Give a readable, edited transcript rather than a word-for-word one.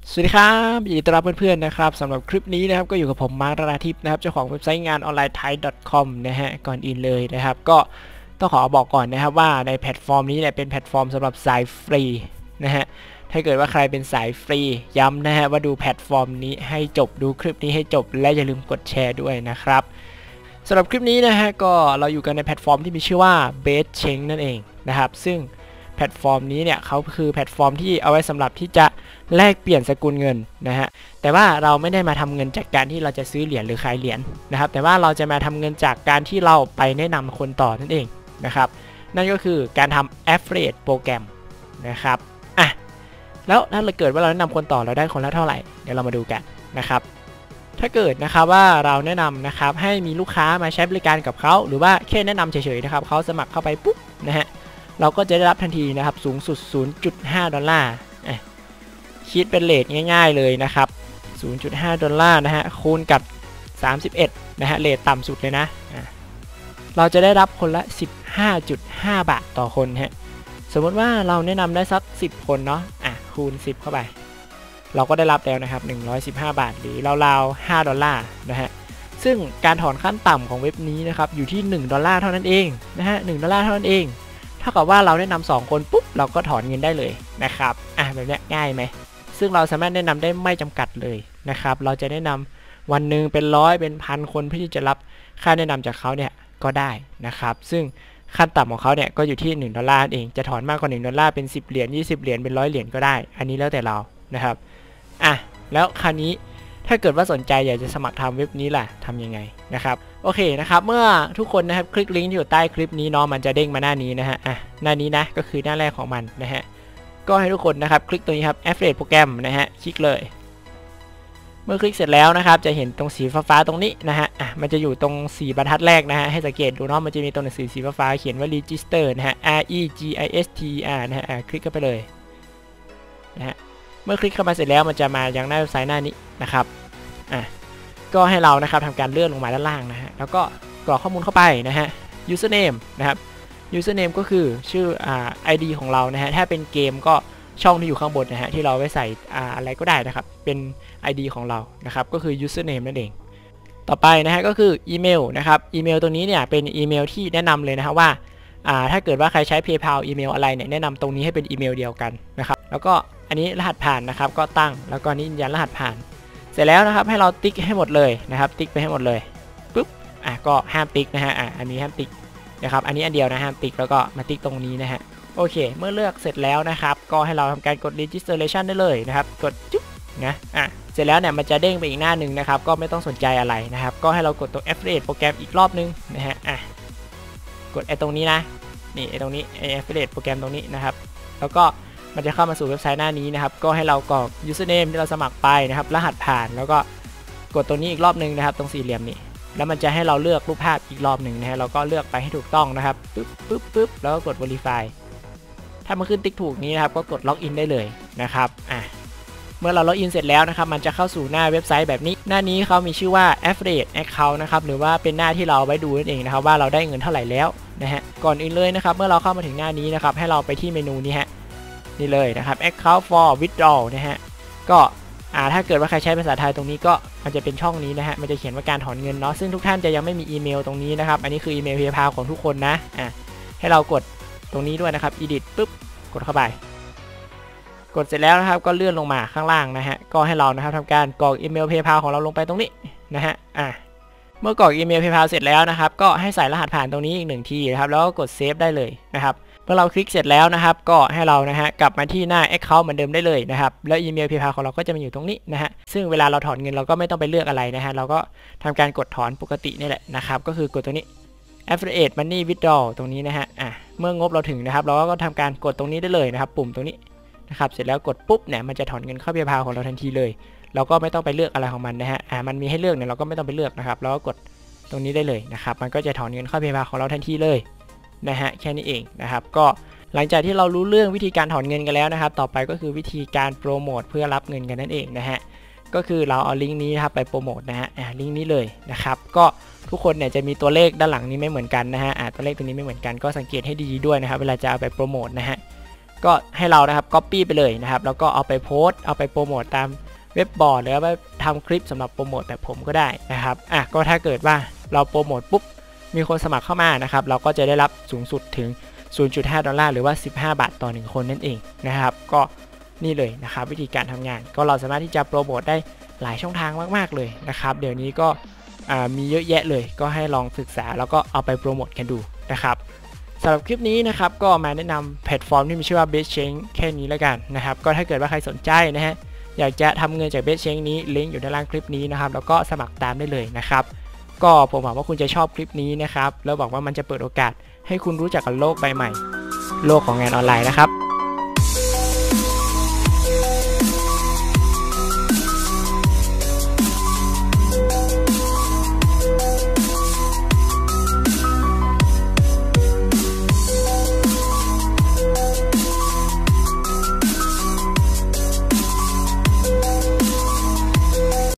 สวัสดีครับยินดีต้อนรับเพื่อนๆนะครับสำหรับคลิปนี้นะครับก็อยู่กับผมมาร์ค ธนาทิพย์นะครับเจ้าของเว็บไซต์งานออนไลน์ไทย .com นะฮะก่อนอื่นเลยนะครับก็ต้องขอบอกก่อนนะครับว่าในแพลตฟอร์มนี้เนี่ยเป็นแพลตฟอร์มสำหรับสายฟรีนะฮะถ้าเกิดว่าใครเป็นสายฟรีย้ำนะฮะว่าดูแพลตฟอร์มนี้ให้จบดูคลิปนี้ให้จบและอย่าลืมกดแชร์ด้วยนะครับสำหรับคลิปนี้นะฮะก็เราอยู่กันในแพลตฟอร์มที่มีชื่อว่า BestChange นั่นเองนะครับซึ่งแพลตฟอร์มนี้เนี่ยเขาคือแพลตฟอร์มที่เอาไว้สำหรับที่จะแลกเปลี่ยนสกุลเงินนะฮะแต่ว่าเราไม่ได้มาทำเงินจากการที่เราจะซื้อเหรียญหรือขายเหรียญนะครับแต่ว่าเราจะมาทำเงินจากการที่เราไปแนะนำคนต่อนั่นเองนะครับนั่นก็คือการทำ Affiliate โปรแกรมนะครับอ่ะแล้วถ้าเกิดว่าเราแนะนำคนต่อเราได้คนละเท่าไหร่เดี๋ยวเรามาดูกันนะครับถ้าเกิดนะครับว่าเราแนะนำนะครับให้มีลูกค้ามาใช้บริการกับเขาหรือว่าแค่แนะนำเฉยๆนะครับเขาสมัครเข้าไปปุ๊บนะฮะเราก็จะได้รับทันทีนะครับสูงสุด 0.5 ดอลลาร์คิดเป็นเรทง่ายๆเลยนะครับ 0.5 ดอลลาร์นะฮะคูณกับ31นะฮะเรทต่ำสุดเลยนะเราจะได้รับคนละ 15.5 บาทต่อคนฮะสมมติว่าเราแนะนำได้สัก10คนเนาะคูณ10เข้าไปเราก็ได้รับแล้วนะครับ115 บาทหรือราวๆ5 ดอลลาร์นะฮะซึ่งการถอนขั้นต่ำของเว็บนี้นะครับอยู่ที่1 ดอลลาร์เท่านั้นเองนะฮะ1 ดอลลาร์เท่านั้นเองเท่ากับว่าเราแนะนำ2คนปุ๊บเราก็ถอนเงินได้เลยนะครับแบบนี้ง่ายไหมซึ่งเราสามารถแนะนำได้ไม่จำกัดเลยนะครับเราจะแนะนำวันหนึ่งเป็นร้อยเป็นพันคนเพื่อที่จะรับค่าแนะนำจากเขาเนี่ยก็ได้นะครับซึ่งขั้นต่ำของเขาเนี่ยก็อยู่ที่1 ดอลลาร์เองจะถอนมากกว่า1 ดอลลาร์เป็น10 เหรียญ20 เหรียญเป็น100 เหรียญก็ได้อันนี้แล้วแต่เรานะครับแล้วคราวนี้ถ้าเกิดว่าสนใจอยากจะสมัครทำเว็บนี้ล่ะทำยังไงนะครับโอเคนะครับเมื่อทุกคนนะครับคลิกลิงก์ที่อยู่ใต้คลิปนี้เนาะมันจะเด้งมาหน้านี้นะฮะหน้านี้นะก็คือหน้าแรกของมันนะฮะก็ให้ทุกคนนะครับคลิกตรงนี้ครับ Affiliate โปรแกรมนะฮะคลิกเลยเมื่อคลิกเสร็จแล้วนะครับจะเห็นตรงสีฟ้าๆตรงนี้นะฮะมันจะอยู่ตรง4 บรรทัดแรกนะฮะให้สังเกตดูเนาะมันจะมีตัวหนังสือสีฟ้าๆเขียนว่า Register นะฮะ REGISTER นะฮะคลิกเข้าไปเลยนะฮะเมื่อคลิกเข้ามาเสร็จแล้วมันจะมายังหน้าเว็บไซต์หน้านี้นะครับก็ให้เรานะครับทำการเลื่อนลงมาด้านล่างนะฮะแล้วก็กรอกข้อมูลเข้าไปนะฮะ username นะครับ username ก็คือชื่อID ของเรานะฮะถ้าเป็นเกมก็ช่องที่อยู่ข้างบนนะฮะที่เราไว้ใส่อะไรก็ได้นะครับเป็น ID ของเรานะครับก็คือ username นั่นเองต่อไปนะฮะก็คืออีเมลนะครับอีเมลตัวนี้เนี่ยเป็นอีเมลที่แนะนำเลยนะครับว่าถ้าเกิดว่าใครใช้ PayPal อีเมลอะไรเนี่ยแนะนำตรงนี้ให้เป็นอีเมลเดียวกันนะครับแล้วก็อันนี้รหัสผ่านนะครับก็ตั้งแล้วก็นี้ยืนยันรหัสผ่านเสร็จแล้วนะครับให้เราติ๊กให้หมดเลยนะครับติ๊กไปให้หมดเลยปุ๊บก็ห้ามติ๊กนะฮะอันนี้ห้ามติ๊กนะครับอันนี้อันเดียวนะห้ามติ๊กแล้วก็มาติ๊กตรงนี้นะฮะโอเคเมื่อเลือกเสร็จแล้วนะครับก็ให้เราทำการกด registration ได้เลยนะครับกดจุ๊บนะเสร็จแล้วเนี่ยมันจะเด้งไปอีกหน้าหนึ่งนะครับก็ไม่ต้องสนใจอะไรนะครับก็ให้เรากดตรง affiliate โปรแกรมอีกรอบนึงนะฮะกดตรงนี้นะนี่ตรงนี้affiliate โปรแกรมตรงนี้นะครับแล้วก็มันจะเข้ามาสู่เว็บไซต์หน้านี้นะครับก็ให้เรากรอก username ที่เราสมัครไปนะครับรหัสผ่านแล้วก็กดตรงนี้อีกรอบนึงนะครับตรงสี่เหลี่ยมนี้แล้วมันจะให้เราเลือกรูปภาพอีกรอบหนึ่งนะฮะเราก็เลือกไปให้ถูกต้องนะครับปึ๊บแล้วก็กด verify ถ้ามันขึ้นติ๊กถูกนี้นะครับก็กดล็อกอินได้เลยนะครับเมื่อเราล็อกอินเสร็จแล้วนะครับมันจะเข้าสู่หน้าเว็บไซต์แบบนี้หน้านี้เขามีชื่อว่า Affiliate Account นะครับหรือว่าเป็นหน้าที่เราไว้ดูนั่นเองนะครับว่าเราได้เงินเท่าไหร่แล้วนะฮะก่อนอื่นเลยนะครับเมื่อเราเข้ามาถึงหน้านี้นะครับให้เราไปที่เมนูนี้ฮะนี่เลยนะครับ Account for Withdrawal นะฮะก็ถ้าเกิดว่าใครใช้ภาษาไทยตรงนี้ก็มันจะเป็นช่องนี้นะฮะมันจะเขียนว่าการถอนเงินเนาะซึ่งทุกท่านจะยังไม่มีอีเมลตรงนี้นะครับอันนี้คืออีเมล PayPal ของทุกคนนะให้เรากดตรงนี้ด้วยนะครับ Edit ปุ๊บกดเข้าไปกดเสร็จแล้วนะครับก็เลื่อนลงมาข้างล่างนะฮะก็ให้เรานะครับทำการกรอกอีเมล PayPal ของเราลงไปตรงนี้นะฮะเมื่อกรอกอีเมล PayPal เสร็จแล้วนะครับก็ให้ใส่รหัสผ่านตรงนี้อีก1 ทีนะครับแล้วก็กด Save ได้เลยนะครับเมื่อเราคลิกเสร็จแล้วนะครับก็ให้เรานะฮะกลับมาที่หน้า Account เหมือนเดิมได้เลยนะครับแล้วอีเมล PayPal ของเราก็จะมาอยู่ตรงนี้นะฮะซึ่งเวลาเราถอนเงินเราก็ไม่ต้องไปเลือกอะไรนะฮะเราก็ทำการกดถอนปกตินี่แหละนะครับก็คือกดตัวนี้ Affiliate Money Withdrawal ตรงนี้นะฮะเมื่องบเราถึงนะครับเราก็ทำการกดตรงนี้ได้เลยนะครับปุ่มตรงนี้นะครับเสร็จแล้วกดปุ๊บเนี่ยมันจะถอนเงินเข้า PayPal ของเราทันทีเลยเราก็ไม่ต้องไปเลือกอะไรของมันนะฮะมันมีให้เลือกเนี่ยเราก็ไม่ต้องไปเลือกนะครับเราก็กดตรงนี้ได้เลยนะครับมันก็จะถอนเงินเข้า PayPal ของเราทันทีเลยนะฮะแค่นี้เองนะครับก็หลังจากที่เรารู้เรื่องวิธีการถอนเงินกันแล้วนะครับต่อไปก็คือวิธีการโปรโมทเพื่อรับเงินกันนั่นเองนะฮะก็คือเราเอาลิงก์นี้นะครับไปโปรโมทนะฮะลิงก์นี้เลยนะครับก็ทุกคนเนี่ยจะมีตัวเลขด้านหลังนี้ไม่เหมือนกันนะฮะตัวเลขตัวนี้ไม่เหมือนกันก็สังเกตให้ดีด้วยนะครับเวลาจะเอาไปโปรโมทนะฮะก็ให้เรานะครับ copy ไปเลยนะครับแล้วก็เอาไปโพสต์เอาไปโปรโมทตามเว็บบอร์ดหรือว่าทำคลิปสำหรับโปรโมทแบบผมก็ได้นะครับก็ถ้าเกิดว่าเราโปรโมทปุ๊บมีคนสมัครเข้ามานะครับเราก็จะได้รับสูงสุดถึง 0.5 ดอลลาร์หรือว่า15 บาทต่อ1คนนั่นเองนะครับก็นี่เลยนะครับวิธีการทำงานก็เราสามารถที่จะโปรโมทได้หลายช่องทางมากๆเลยนะครับเดี๋ยวนี้ก็มีเยอะแยะเลยก็ให้ลองศึกษาแล้วก็เอาไปโปรโมทกันดูนะครับสำหรับคลิปนี้นะครับก็มาแนะนำแพลตฟอร์มที่มีชื่อว่า BestChange แค่นี้แล้วกันนะครับก็ถ้าเกิดว่าใครสนใจนะฮะอยากจะทำเงินจาก BestChange นี้ลิงก์อยู่ด้านล่างคลิปนี้นะครับแล้วก็สมัครตามได้เลยนะครับก็ผมหวังว่าคุณจะชอบคลิปนี้นะครับแล้วบอกว่ามันจะเปิดโอกาสให้คุณรู้จักกับโลกใบใหม่โลกของงานออนไลน์นะครับ